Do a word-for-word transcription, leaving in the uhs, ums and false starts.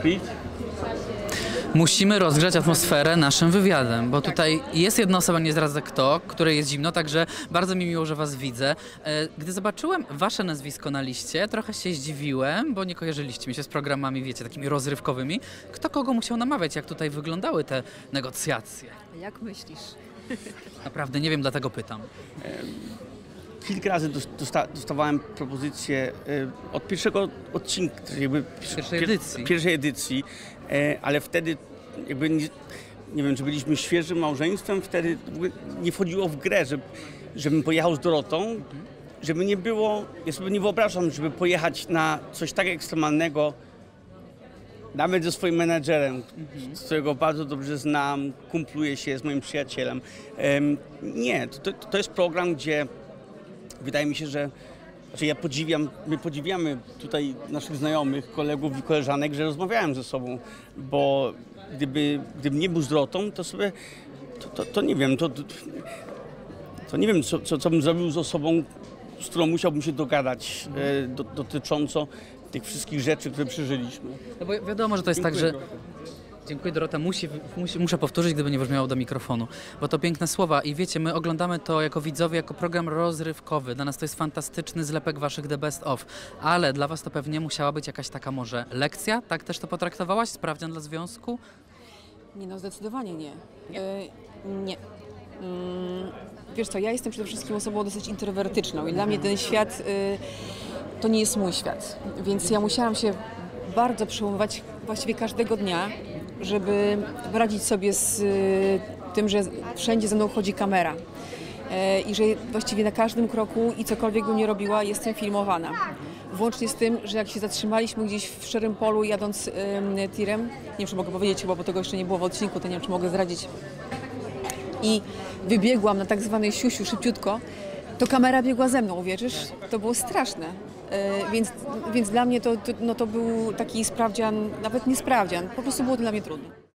Pete? Musimy rozgrzać atmosferę naszym wywiadem, bo tutaj jest jedna osoba, nie zdradzę kto, której jest zimno, także bardzo mi miło, że was widzę. Gdy zobaczyłem wasze nazwisko na liście, trochę się zdziwiłem, bo nie kojarzyliście mi się z programami, wiecie, takimi rozrywkowymi. Kto kogo musiał namawiać, jak tutaj wyglądały te negocjacje? Jak myślisz? Naprawdę nie wiem, dlatego pytam. Kilka razy dosta dostawałem propozycje od pierwszego odcinka, jakby Pierwszej edycji. Pierwszej edycji, ale wtedy jakby nie, nie wiem, czy byliśmy świeżym małżeństwem, wtedy nie wchodziło w grę, żeby, żebym pojechał z Dorotą, mhm. żeby nie było, ja sobie nie wyobrażam, żeby pojechać na coś tak ekstremalnego, nawet ze swoim menedżerem, mhm. którego bardzo dobrze znam, kumpluję się z moim przyjacielem. Um, nie, to, to jest program, gdzie wydaje mi się, że znaczy ja podziwiam, my podziwiamy tutaj naszych znajomych, kolegów i koleżanek, że rozmawiałem ze sobą, bo gdyby, gdybym nie był z Dorotą, to sobie, to, to, to nie wiem, to, to, to nie wiem, co, co, co bym zrobił z osobą, z którą musiałbym się dogadać e, do, dotycząco tych wszystkich rzeczy, które przeżyliśmy. No bo wiadomo, że to jest Dziękuję, tak, że... Dziękuję, Dorota. Musi, musi, muszę powtórzyć, gdyby nie brzmiało do mikrofonu, bo to piękne słowa i wiecie, my oglądamy to jako widzowie, jako program rozrywkowy. Dla nas to jest fantastyczny zlepek waszych The Best Of, ale dla was to pewnie musiała być jakaś taka może lekcja? Tak też to potraktowałaś? Sprawdzian dla związku? Nie, no zdecydowanie nie. Nie. E, nie. Mm, wiesz co, ja jestem przede wszystkim osobą dosyć introwertyczną i dla mnie ten świat y, to nie jest mój świat, więc ja musiałam się bardzo przełamywać właściwie każdego dnia, żeby poradzić sobie z y, tym, że wszędzie ze mną chodzi kamera y, i że właściwie na każdym kroku i cokolwiek bym nie robiła, jestem filmowana. Włącznie z tym, że jak się zatrzymaliśmy gdzieś w szarym polu jadąc y, tirem, nie wiem, czy mogę powiedzieć chyba, bo tego jeszcze nie było w odcinku, to nie wiem, czy mogę zdradzić, i wybiegłam na tak zwany siusiu szybciutko, to kamera biegła ze mną, uwierzysz? To było straszne. Yy, więc, więc dla mnie to, to, no to był taki sprawdzian, nawet nie sprawdzian, po prostu było to dla mnie trudne.